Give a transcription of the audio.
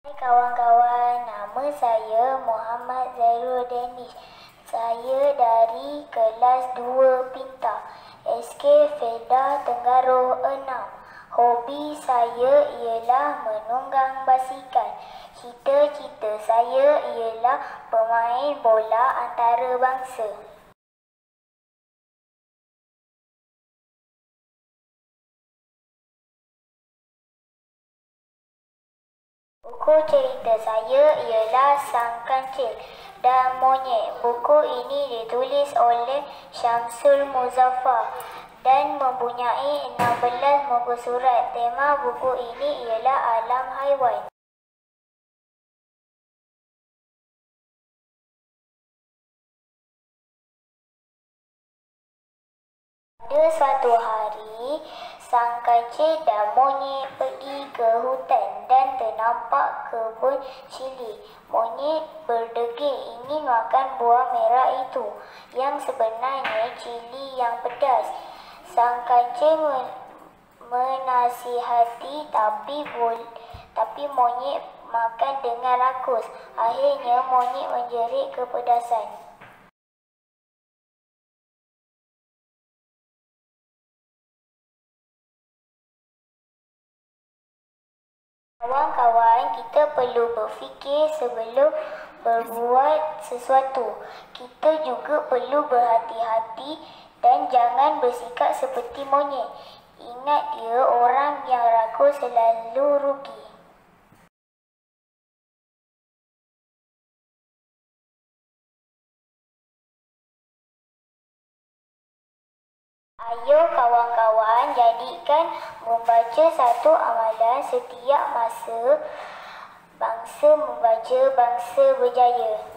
Hai kawan-kawan, nama saya Muhammad Zairul Danish. Saya dari kelas 2 Pintar, SK Felda Tenggaro 6. Hobi saya ialah menunggang basikal. Cita-cita saya ialah pemain bola antarabangsa. Buku cerita saya ialah Sang Kancil dan Monyet. Buku ini ditulis oleh Syamsul Muzaffar dan mempunyai 16 muka surat. Tema buku ini ialah alam haiwan. Pada suatu hari, Sang Kancil dan Monyet pergi ke hutan dan ternampak kebun cili. Monyet berdegil ingin makan buah merah itu, yang sebenarnya cili yang pedas. Sang Kancil menasihati tapi Monyet makan dengan rakus. Akhirnya Monyet menjerit kepedasan. Kawan-kawan, kita perlu berfikir sebelum berbuat sesuatu. Kita juga perlu berhati-hati dan jangan bersikap seperti monyet. Ingat dia, orang yang rakus selalu rugi. Ayo kawan-kawan, jadikan membaca satu amalan setiap masa. Bangsa membaca, bangsa berjaya.